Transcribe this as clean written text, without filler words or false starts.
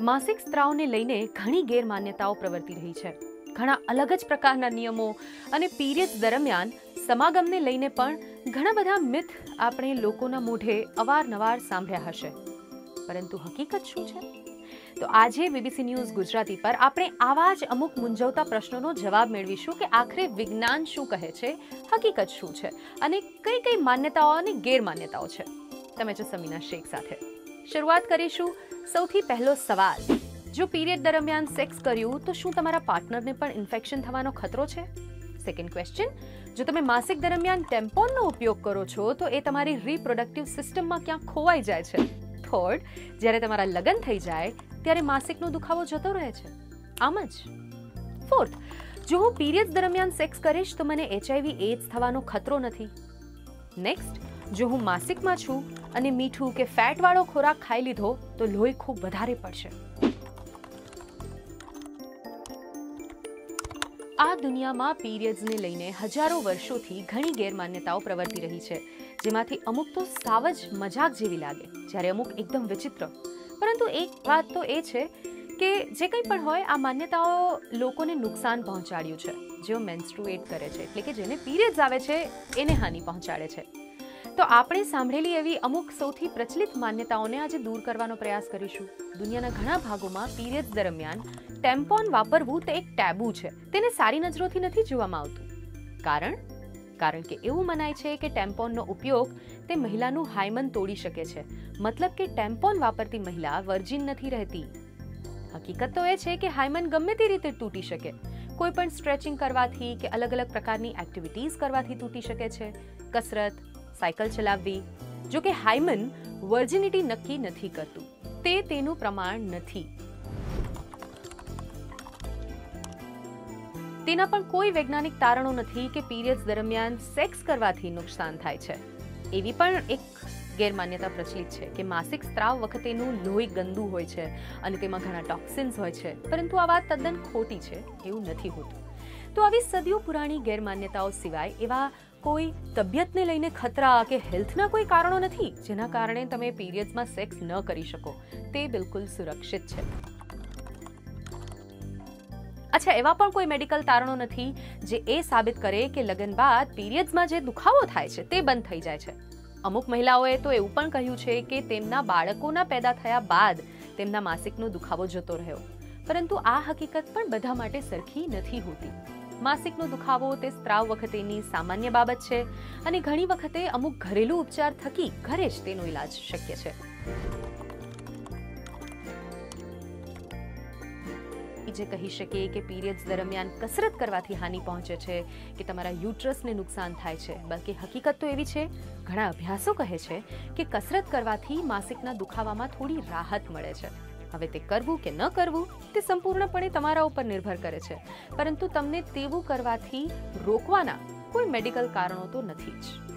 માસિક સ્ત્રાવને લઈને ઘણી ગેરમાન્યતાઓ પ્રવર્તી રહી છે. ઘણા અલગ જ પ્રકારના નિયમો અને પીરિયડ્સ દરમિયાન સમાગમને લઈને પણ ઘણા બધા મિથ આપણે લોકોના મોઢે અવારનવાર સાંભળ્યા હશે. પરંતુ હકીકત શું છે? તો આજે બીબીસી ન્યૂઝ ગુજરાતી પર આપણે આવા જ અમુક મૂંઝવતા પ્રશ્નોનો જવાબ મેળવીશું કે આખરે વિજ્ઞાન શું કહે છે, હકીકત શું છે અને કઈ કઈ માન્યતાઓ અને ગેરમાન્યતાઓ છે. તમે છો સમીના શેખ સાથે. શરૂઆત કરીશું સૌથી પહેલો સવાલ. જો પીરિયડ દરમિયાન સેક્સ કર્યું તો શું તમારા પાર્ટનરને પણ ઇન્ફેક્શન થવાનો ખતરો છે? સેકન્ડ ક્વેશ્ચન, જો તમે માસિક દરમિયાન ટેમ્પોનનો ઉપયોગ કરો છો તો એ તમારી રિપ્રોડક્ટિવ સિસ્ટમમાં ક્યાં ખોવાઈ જાય છે? થર્ડ, જ્યારે તમારા લગ્ન થઈ જાય ત્યારે માસિકનો દુખાવો જતો રહે છે, આમ જ? ફોર્થ, જો હું પીરિયડ દરમિયાન સેક્સ કરીશ તો મને HIV AIDS થવાનો ખતરો નથી. નેક્સ્ટ, જો હું માસિકમાં છું અને મીઠું કે ફેટવાળો ખોરાક ખાઈ લીધો તો લોહી ખૂબ વધારે પડશે. આ દુનિયામાં પીરિયડ્સને લઈને હજારો વર્ષોથી ઘણી ગેરમાન્યતાઓ પ્રવર્તી રહી છે, જેમાંથી અમુક તો સાવ જ મજાક જેવી લાગે, જ્યારે અમુક એકદમ વિચિત્ર. પરંતુ એક વાત તો એ છે કે જે કંઈ પણ હોય, આ માન્યતાઓ લોકોને નુકસાન પહોંચાડ્યું છે. જેઓ મેન્સ્ટ્રુએટ કરે છે, એટલે કે જેને પીરિયડ્સ આવે છે, એને હાનિ પહોંચાડે છે. તો આપણે સાંભળેલી એવી અમુક સૌથી પ્રચલિત માન્યતાઓને આજે દૂર કરવાનો પ્રયાસ કરીશું. દુનિયાના ઘણા ભાગોમાં પીરિયડ્સ દરમિયાન ટેમ્પોન વાપરવું તે એક ટેબુ છે. તેને સારી નજરોથી નથી જોવામાં આવતું. કારણ કે એવું મનાય છે કે ટેમ્પોનનો ઉપયોગ તે મહિલાનું હાયમન તોડી શકે છે. મતલબ કે ટેમ્પોન વાપરતી મહિલા વર્જિન નથી રહેતી. હકીકત તો એ છે કે હાયમન ગમે તે રીતે તૂટી શકે. કોઈ પણ સ્ટ્રેચિંગ કરવાથી કે અલગ અલગ પ્રકારની એક્ટિવિટીઝ કરવાથી તૂટી શકે છે. કસરત, સાયકલ ચલાવવી. જો કે હાયમન વર્જિનિટી નક્કી નથી કરતું, તે તેનું પ્રમાણ નથી. તેના પણ કોઈ વૈજ્ઞાનિક તારણો નથી કે પીરિયડ્સ દરમિયાન સેક્સ કરવાથી નુકસાન થાય છે. એવી પણ એક ગેરમાન્યતા પ્રચલિત છે કે માસિક સ્ત્રાવ વખતેનું લોહી ગંદુ હોય છે અને તેમાં ઘણા ટોક્સિન્સ હોય છે. પરંતુ આ વાત તદ્દન ખોટી છે, એવું નથી હોતું. તો આવી સદીઓ પુરાણી ગેરમાન્યતાઓ સિવાય એવા કોઈ તબિયતને લઈને ખતરા કે હેલ્થના કોઈ કારણો નથી જેના કારણે તમે પીરિયડ્સમાં સેક્સ ન કરી શકો. તે બિલકુલ સુરક્ષિત છે. અચ્છા, એવા પણ કોઈ મેડિકલ તારણો નથી જે એ સાબિત કરે કે લગ્ન બાદ પીરિયડ્સમાં જે દુખાવો થાય છે તે બંધ થઈ જાય છે. અમુક મહિલાઓએ તો એવું પણ કહ્યું છે કે તેમના બાળકોના પેદા થયા બાદ તેમના માસિકનો દુખાવો જતો રહ્યો. પરંતુ આ હકીકત પણ બધા માટે સરખી નથી હોતી. માસિકનો દુખાવો તે સ્ત્રાવ વખતેની સામાન્ય બાબત છે અને ઘણી વખતે અમુક ઘરેલું ઉપચાર થકી ઘરે જ તેનો ઈલાજ શક્ય છે. જે કહી શકે કે પીરિયડ્સ દરમિયાન કસરત કરવાથી હાનિ પહોંચે છે કે તમારા યુટ્રસને નુકસાન થાય છે. બલ્કે હકીકત તો એવી છે, ઘણા અભ્યાસો કહે છે કે કસરત કરવાથી માસિકના દુખાવામાં થોડી રાહત મળે છે. હવે તે કરવું કે ન કરવું તે સંપૂર્ણપણે તમારા ઉપર નિર્ભર કરે છે. પરંતુ તમને તેવું કરવાથી રોકવાના કોઈ મેડિકલ કારણો તો નથી જ.